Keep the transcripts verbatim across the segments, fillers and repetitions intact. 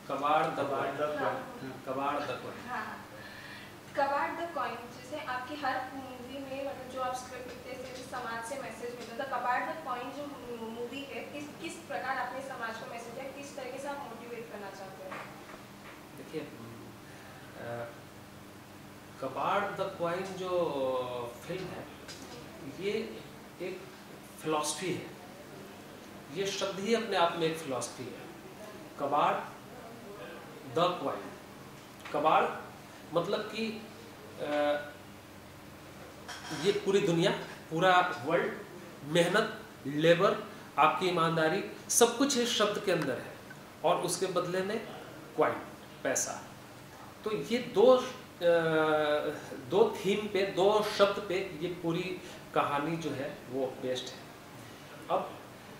कबाड़ the Kabaad the coin, Kabaad the coin. हाँ, Kabaad the coin, जैसे आपकी हर मूवी में मतलब जो आप स्क्रिप्ट लिखते हैं जैसे समाज से मैसेज मिलता है, कबाड़ द कॉइन जो मूवी है किस किस प्रकार अपने समाज को मैसेज है, किस तरीके से आप मोटिवेट करना चाहते हैं? देखिए, कबाड़ द कॉइन जो फिल्म है ये एक फिलॉसफी है, ये शब्द ही अपने आप में एक फिलॉसफी है। कबाड़ द कॉइन, कबाड़ मतलब कि ये पूरी दुनिया, पूरा वर्ल्ड, मेहनत, लेबर, आपकी ईमानदारी, सब कुछ इस शब्द के अंदर है, और उसके बदले में कॉइन, पैसा। तो ये दो दो थीम पे, दो शब्द पे ये पूरी कहानी जो है वो बेस्ड है। अब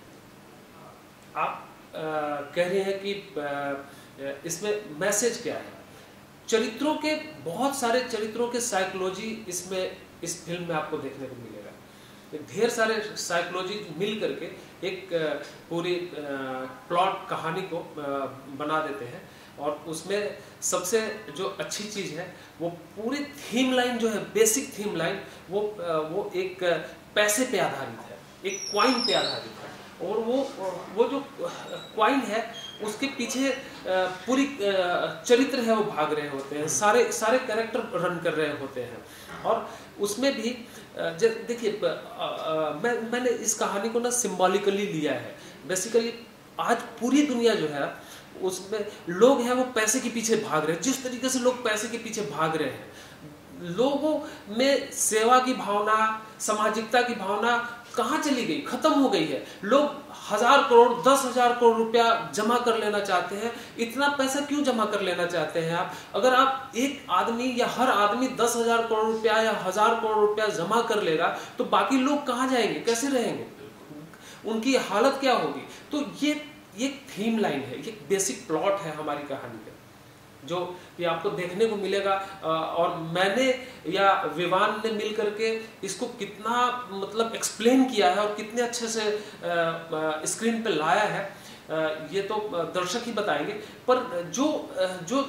आप आ, कह रहे हैं कि आ, इसमें मैसेज क्या है? चरित्रों के, बहुत सारे चरित्रों के साइकोलॉजी इसमें, इस फिल्म में आपको देखने को मिलेगा। ढेर सारे साइकोलॉजी मिल करके एक पूरी प्लॉट कहानी को बना देते हैं, और उसमें सबसे जो अच्छी चीज़ है वो पूरी थीम लाइन जो है, बेसिक थीम लाइन, वो वो एक पैसे पे आधारित है, एक कॉइन पे आधारित है। और वो वो जो कॉइन है उसके पीछे पूरी चरित्र है वो भाग रहे होते हैं, सारे सारे कैरेक्टर रन कर रहे होते हैं। और उसमें भी देखिए, मैं मैंने इस कहानी को ना सिंबॉलिकली लिया है। बेसिकली आज पूरी दुनिया जो है उसमें लोग हैं वो पैसे के पीछे भाग रहे हैं। जिस तरीके से लोग पैसे के पीछे भाग रहे हैं, लोगों में सेवा की भावना, सामाजिकता की भावना कहाँ चली गई? खत्म हो गई है। लोग हजार करोड़, दस हजार करोड़ रुपया जमा कर लेना चाहते हैं। इतना पैसा क्यों जमा कर लेना चाहते हैं आप? अगर आप एक आदमी या हर आदमी दस हजार करोड़ रुपया या हजार करोड़ रुपया जमा कर लेगा तो बाकी लोग कहाँ जाएंगे, कैसे रहेंगे, उनकी हालत क्या होगी? तो ये एक थीम लाइन है, ये बेसिक प्लॉट है हमारी कहानी का, जो ये आपको देखने को मिलेगा। और मैंने या विवान ने मिल करके इसको कितना मतलब एक्सप्लेन किया है और कितने अच्छे से स्क्रीन पे लाया है, ये तो दर्शक ही बताएंगे। पर जो जो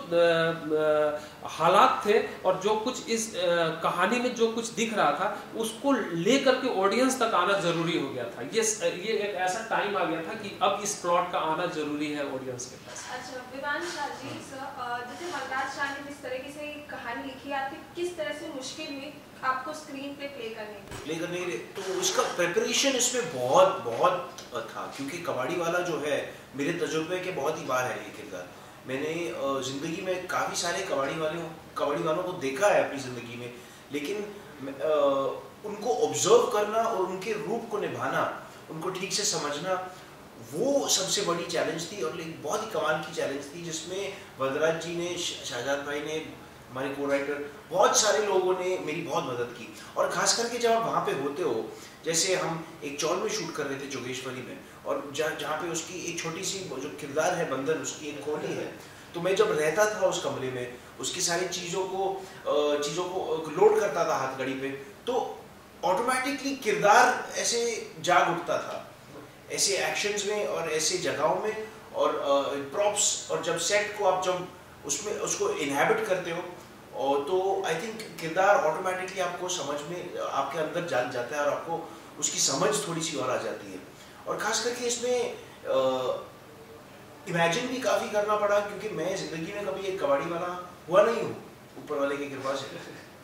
हालात थे और जो कुछ इस कहानी में जो कुछ दिख रहा था, उसको ले करके ऑडियंस तक आना जरूरी हो गया था। ये ये एक ऐसा टाइम आ गया था कि अब इस प्लॉट का आना जरूरी है ऑडियंस के पास। अच्छा विवान शाह जी, जैसे मलराज शाह ने जिस तरीके से कहानी लिखी, आपकी किस तरह से मुश्किल हुई आपको स्क्रीन पे प्ले करने के प्ले करने के लिए? तो उसका प्रिपरेशन इसमें बहुत बहुत था, क्योंकि कबाड़ी वाला जो है मेरे तजुर्बे के बहुत ही बाहर है ये किरदार। मैंने ज़िंदगी में काफ़ी सारे कबाड़ी वालों कबाड़ी वालों को देखा है अपनी ज़िंदगी में, लेकिन आ, उनको ऑब्जर्व करना और उनके रूप को निभाना, उनको ठीक से समझना, वो सबसे बड़ी चैलेंज थी। और एक बहुत ही कमाल की चैलेंज थी, जिसमें वरदराज जी ने, शाहजाद भाई ने, हमारे को राइटर, बहुत सारे लोगों ने मेरी बहुत मदद की। और ख़ास करके जब आप वहाँ पे होते हो, जैसे हम एक चौल में शूट कर रहे थे जोगेश्वरी में, और जहाँ जहाँ पे उसकी एक छोटी सी जो किरदार है बंदन, उसकी एक कोहनी है, तो मैं जब रहता था उस कमरे में, उसकी सारी चीज़ों को चीज़ों को लोड करता था हाथ घड़ी पे, तो ऑटोमेटिकली किरदार ऐसे जाग उठता था, ऐसे एक्शंस में और ऐसे जगहों में, और प्रॉप्स, और जब सेट को आप जब उसमें उसको इनहैबिट करते हो, और तो आई थिंक किरदार ऑटोमेटिकली आपको समझ में, आपके अंदर जा जाता है, और आपको उसकी समझ थोड़ी सी और आ जाती है। और ख़ास करके इसमें इमेजिन भी काफ़ी करना पड़ा, क्योंकि मैं ज़िंदगी में कभी एक कबाड़ी वाला हुआ नहीं हूँ, ऊपर वाले की कृपा से,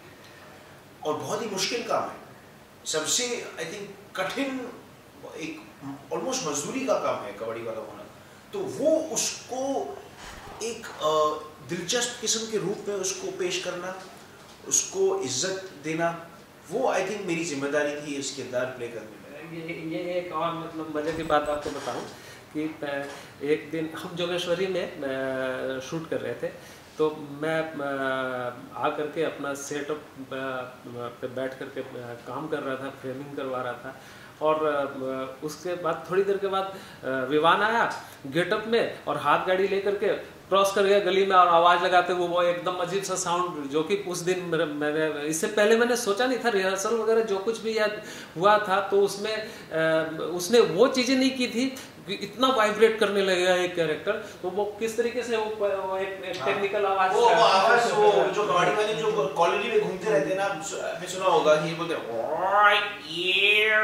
और बहुत ही मुश्किल काम है, सबसे आई थिंक कठिन, एक ऑलमोस्ट मजदूरी का काम है कबाड़ी वाला होना। तो वो उसको एक दिलचस्प किस्म के रूप में उसको पेश करना, उसको इज्जत देना, वो आई थिंक मेरी जिम्मेदारी थी इस किरदार प्ले करने में। ये ये एक और मतलब मज़े की बात आपको बताऊं कि एक दिन हम जोगेश्वरी में शूट कर रहे थे, तो मैं आ करके अपना सेटअप पे बैठ करके काम कर रहा था, फ्रेमिंग करवा रहा था। और उसके बाद थोड़ी देर के बाद विवान आया गेटअप में और हाथ गाड़ी लेकर के क्रॉस कर गया गली में और आवाज़ लगाते हुए, वो एकदम अजीब सा साउंड, जो कि उस दिन मैंने इससे पहले मैंने सोचा नहीं था, रिहर्सल वगैरह जो कुछ भी याद हुआ था तो उसमें उसने वो चीज़ें नहीं की थी कि इतना वाइब्रेट करने लगेगा एक कैरेक्टर, तो वो किस तरीके से वो, वो एक, एक हाँ। टेक्निकल आवाज वो वो आवाज वो जो कबाड़ी वाले जो कॉलोनी में घूमते रहते हैं ना, आपने सुना होगा कि ये बोलते हैं ओए ये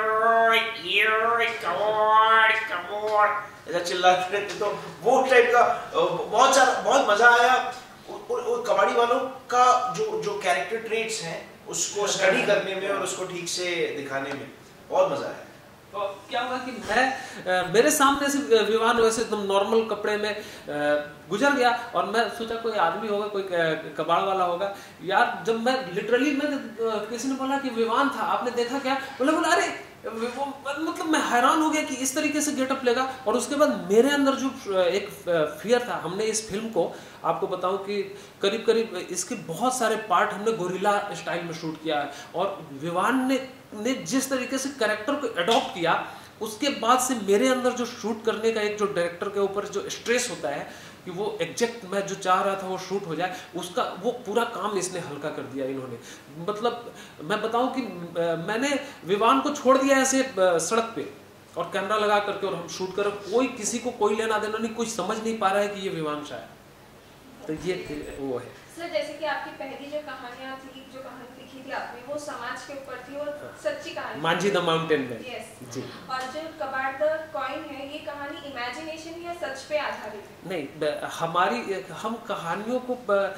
ये कमोन कमोन, ऐसा चिल्लाते रहते, तो वो टाइप का बहुत सारा बहुत मजा आया। वो कबाड़ी वालों का जो जो कैरेक्टर ट्रेट्स हैं उसको स्टडी करने में और उसको ठीक से दिखाने में बहुत मजा आया। तो क्या हुआ कि मैं आ, मेरे सामने से विवान वैसे एकदम नॉर्मल कपड़े में आ, गुजर गया और मैं सोचा कोई आदमी होगा, कोई कबाड़ वाला होगा यार। जब मैं लिटरली मैं किसी ने बोला कि विवान था, आपने देखा क्या, बोला बोला अरे वो, मतलब मैं हैरान हो गया कि इस तरीके से गेटअप लेगा। और उसके बाद मेरे अंदर जो एक फियर था, हमने इस फिल्म को आपको बताऊं कि करीब करीब इसके बहुत सारे पार्ट हमने गोरिल्ला स्टाइल में शूट किया है, और विवान ने ने जिस तरीके से कैरेक्टर को अडॉप्ट किया, उसके बाद से मेरे अंदर जो शूट करने का एक जो डायरेक्टर के ऊपर जो स्ट्रेस होता है कि वो एग्जैक्ट मैं जो चाह रहा था वो शूट हो जाए, उसका वो पूरा काम इसने हल्का कर दिया इन्होंने। मतलब मैं बताऊं कि मैंने विवान को छोड़ दिया ऐसे सड़क पे और कैमरा लगा करके और हम शूट कर, कोई किसी को कोई लेना देना नहीं, कोई समझ नहीं पा रहा है कि ये विवान शाह है। तो ये वो है सर, जैसे कि आपकी पहली जो कहानियां थी, जो कहानी लिखी थी आपने, वो समाज के ऊपर थी और सच्ची कहानी, मांझी द माउंटेन में। यस जी। और जो कबाड़ द कॉइन है, ये कहानी इमेजिनेशन या सच पे आधारित है? नहीं, हमारी हम कहानियों को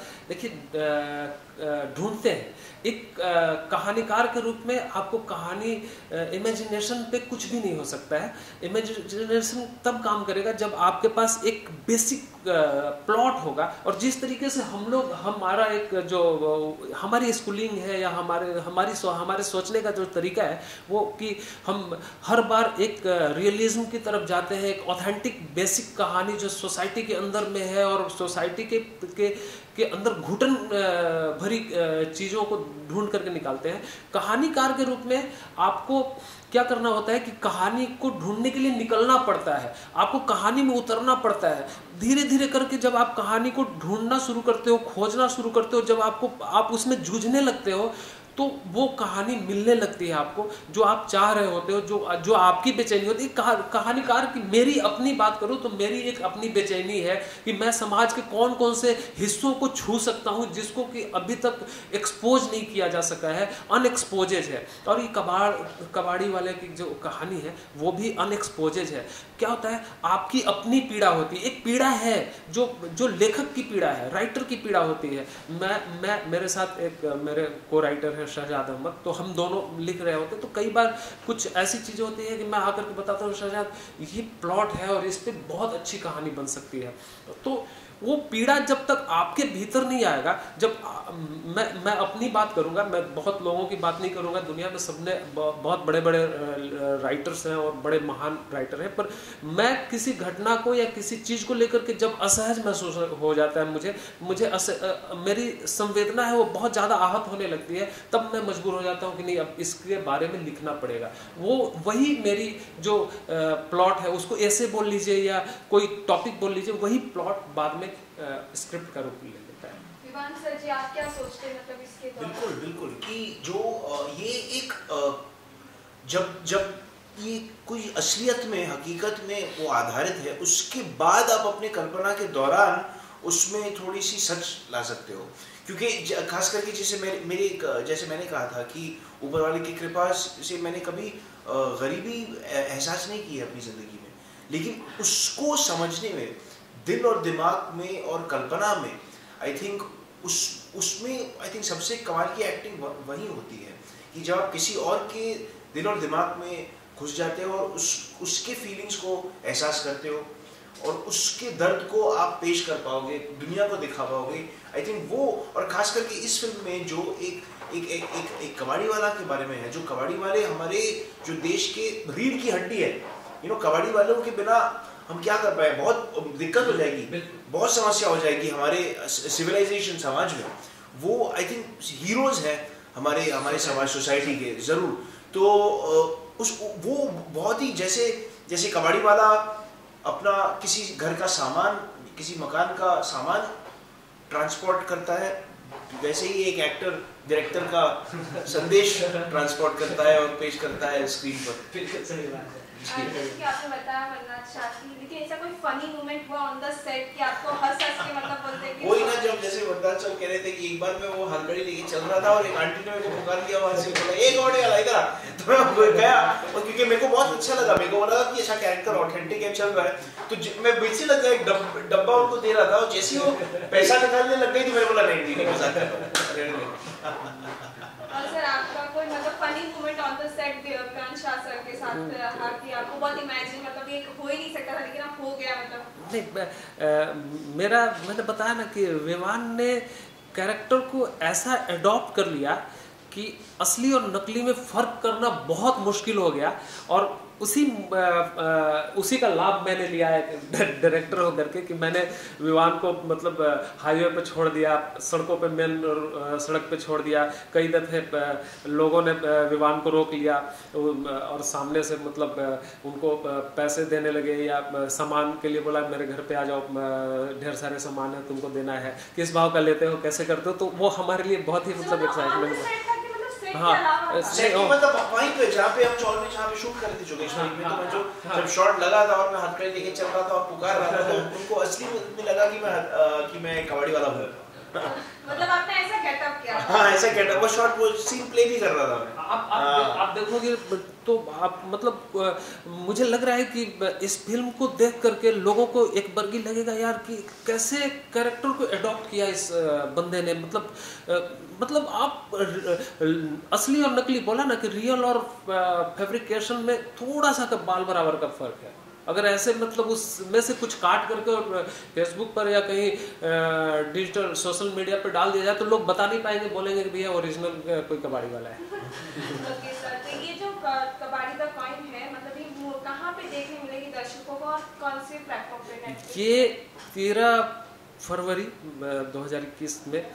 देखिए ढूंढते हैं। एक कहानीकार के रूप में आपको कहानी इमेजिनेशन पे कुछ भी नहीं हो सकता है। इमेजिनेशन तब काम करेगा जब आपके पास एक बेसिक प्लॉट होगा, और जिस तरीके से हम लोग हमारा एक जो हमारी स्कूलिंग है या हमारे हमारी सो, हमारे सोचने का जो तरीका है वो कि हम हर बार एक रियलिज्म की तरफ जाते हैं, एक ऑथेंटिक बेसिक कहानी जो सोसाइटी के अंदर में है और सोसाइटी के के के अंदर घुटन भरी चीज़ों को ढूंढ करके निकालते हैं। कहानीकार के रूप में आपको क्या करना होता है कि कहानी को ढूंढने के लिए निकलना पड़ता है, आपको कहानी में उतरना पड़ता है। धीरे धीरे करके जब आप कहानी को ढूंढना शुरू करते हो, खोजना शुरू करते हो, जब आपको आप उसमें जूझने लगते हो, तो वो कहानी मिलने लगती है आपको जो आप चाह रहे होते हो, जो जो आपकी बेचैनी होती है। कहा, कहानीकार की मेरी अपनी बात करूं तो मेरी एक अपनी बेचैनी है कि मैं समाज के कौन कौन से हिस्सों को छू सकता हूं जिसको कि अभी तक एक्सपोज नहीं किया जा सका है, अनएक्सपोजेज है। और ये कबाड़ कबाड़ी वाले की जो कहानी है वो भी अनएक्सपोजेज है। क्या होता है, आपकी अपनी पीड़ा होती है, एक पीड़ा है जो जो लेखक की पीड़ा है, राइटर की पीड़ा होती है। मैं मैं मेरे साथ एक मेरे को राइटर है शहजाद अहमद, तो हम दोनों लिख रहे होते तो कई बार कुछ ऐसी चीजें होती है कि मैं आकर के बताता हूँ शहजाद ये प्लॉट है और इस पे बहुत अच्छी कहानी बन सकती है। तो वो पीड़ा जब तक आपके भीतर नहीं आएगा, जब आ, मैं मैं अपनी बात करूंगा, मैं बहुत लोगों की बात नहीं करूंगा। दुनिया में सबने बहुत बड़े बड़े राइटर्स हैं और बड़े महान राइटर हैं, पर मैं किसी घटना को या किसी चीज़ को लेकर के जब असहज महसूस हो जाता है, मुझे मुझे अस, मेरी संवेदना है वो बहुत ज़्यादा आहत होने लगती है, तब मैं मजबूर हो जाता हूँ कि नहीं अब इसके बारे में लिखना पड़ेगा। वो वही मेरी जो प्लॉट है उसको ऐसे बोल लीजिए या कोई टॉपिक बोल लीजिए, वही प्लॉट बाद में स्क्रिप्ट का रूप ले लेता है। विवान सर जी, आप क्या सोचते हैं मतलब इसके दौरान? बिल्कुल बिल्कुल कि जो ये एक जब जब ये कोई असलियत में हकीकत में वो आधारित है, उसके बाद आप अपने कल्पना के दौरान उसमें थोड़ी सी सच ला सकते हो। क्योंकि खास करके जैसे मेरे मेरे जैसे मैंने कहा था कि ऊपर वाले की कृपा से मैंने कभी गरीबी एहसास नहीं की है अपनी ज़िंदगी में, लेकिन उसको समझने में दिल और दिमाग में और कल्पना में आई थिंक उस उसमें आई थिंक सबसे कमाल की एक्टिंग वही होती है कि जब आप किसी और के दिल और दिमाग में घुस जाते हो और उस उसके फीलिंग्स को एहसास करते हो और उसके दर्द को आप पेश कर पाओगे, दुनिया को दिखा पाओगे। आई थिंक वो, और खास करके इस फिल्म में जो एक एक एक एक, एक कबाड़ी वाला के बारे में है, जो कबाड़ी वाले हमारे जो देश के रीढ़ की हड्डी है। यू नो कबाड़ी वालों के बिना हम क्या कर पाए, बहुत दिक्कत हो जाएगी, बहुत समस्या हो जाएगी हमारे सिविलाइजेशन समाज में। वो आई थिंक हीरोज हैं हमारे हमारे समाज सोसाइटी के ज़रूर। तो उस वो बहुत ही जैसे जैसे कबाड़ी वाला अपना किसी घर का सामान, किसी मकान का सामान ट्रांसपोर्ट करता है, वैसे ही एक एक्टर डायरेक्टर का संदेश ट्रांसपोर्ट करता है और पेश करता है स्क्रीन पर। बिल्कुल सही बात है। जैसे कि आपने बताया वरनाथ शाह की, लेकिन ऐसा कोई फनी मोमेंट हुआ ऑन द सेट कि आपको हंस हंस के मतलब बोलते हैं कि वही ना, जब जैसे वरदान साहब कह रहे थे कि एक बार मैं वो हथकड़ी लेके चल रहा था और एक आंटी ने मेरे को पुकार दिया वहां से, बोला एक कबाड़ी वाला इधर आ। तो मैं गया और क्योंकि मेरे को बहुत अच्छा लगा, मेरे को लगा कि अच्छा कैरेक्टर ऑथेंटिक है, चल रहा है, तो मैं बीच से लग गया, एक डब्बा उनको दे रहा था और जैसे ही वो पैसा निकालने लग गई तो मेरे बोला नहीं नहीं मजाक कर रहा हूं। और सर आपका कोई मतलब funny moment on the set Vivaan Shah sir के साथ रहा कि आपको बहुत इमेजिन मतलब ये हो ही नहीं सकता था लेकिन आप हो गया मतलब? नहीं, आ, मेरा मैंने बताया ना कि विवान ने कैरेक्टर को ऐसा एडॉप्ट कर लिया कि असली और नकली में फ़र्क करना बहुत मुश्किल हो गया, और उसी आ, आ, उसी का लाभ मैंने लिया है डायरेक्टर होकर के कि मैंने विवान को मतलब हाईवे पे छोड़ दिया, सड़कों पे मेन सड़क पे छोड़ दिया, कई दफ़े लोगों ने विवान को रोक लिया और सामने से मतलब उनको पैसे देने लगे या सामान के लिए बोला मेरे घर पे आ जाओ, ढेर सारे सामान है तुमको देना है, किस भाव का लेते हो, कैसे करते हो, तो वो हमारे लिए बहुत ही मतलब एक्साइटमेंट। हाँ, सेट मतलब वहीं पे जहाँ पे हम चौल में जहाँ पे शूट कर रहे थे जोगेश्वरी में, तो मैं जो जब शॉट लगा था और मैं हथकड़ी लेके चल रहा था और पुकार रहा था, तो उनको असली में लगा कि मैं कि मैं कबाड़ी वाला हूँ। मतलब आपने ऐसा गेटअप किया? हाँ ऐसा गेटअप, वो शॉट वो सीन प्ले भी कर रहा था मैं। आप आप आप देखोगे तो आप मतलब मुझे लग रहा है कि इस फिल्म को देख करके लोगों को एक बर्गी लगेगा यार कि कैसे कैरेक्टर को एडॉप्ट किया इस बंदे ने, मतलब मतलब आप असली और नकली बोला ना कि रियल और फैब्रिकेशन में थोड़ा सा का बाल बराबर का फर्क है। अगर ऐसे मतलब उसमें से कुछ काट करके और फेसबुक पर या कहीं डिजिटल सोशल मीडिया पर डाल दिया जाए तो लोग बता नहीं पाएंगे, बोलेंगे कि भैया ओरिजिनल कोई कबाड़ी वाला है। ओके सर, तो ये जो कबाड़ी द कॉइन है मतलब ये कहाँ पे देखने मिलेगी दर्शकों को और कौन से प्लेटफॉर्म पे नेटफ्लिक्स? ये तेरह फरवरी दो हज़ार इक्कीस में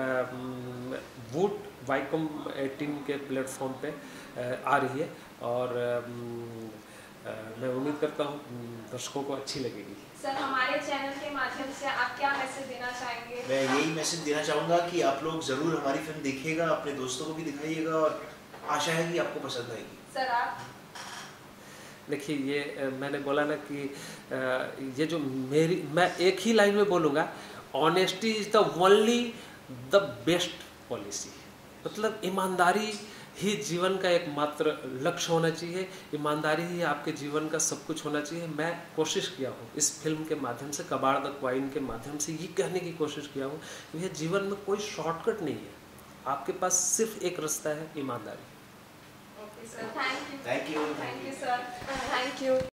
वूट वाइकॉम अठारह के प्लेटफॉर्म पे आ रही है और मैं उम्मीद करता हूँ दर्शकों को अच्छी लगेगी। सर हमारे चैनल के माध्यम से आप क्या मैसेज देना चाहेंगे? मैं यही मैसेज देना चाहूँगा कि आप लोग ज़रूर हमारी फिल्म देखिएगा, अपने दोस्तों को भी दिखाइएगा और आशा है कि आपको पसंद आएगी। सर आप देखिए, ये मैंने बोला ना कि ये जो मेरी, मैं एक ही लाइन में बोलूँगा, honesty is the only the best policy. मतलब ईमानदारी ही जीवन का एकमात्र लक्ष्य होना चाहिए, ईमानदारी ही आपके जीवन का सब कुछ होना चाहिए। मैं कोशिश किया हूँ इस फिल्म के माध्यम से, कबाड़ द क्वाइन के माध्यम से ये कहने की कोशिश किया हूँ कि यह जीवन में कोई शॉर्टकट नहीं है, आपके पास सिर्फ एक रास्ता है, ईमानदारी। Okay sir, thank you thank you thank you sir, thank you.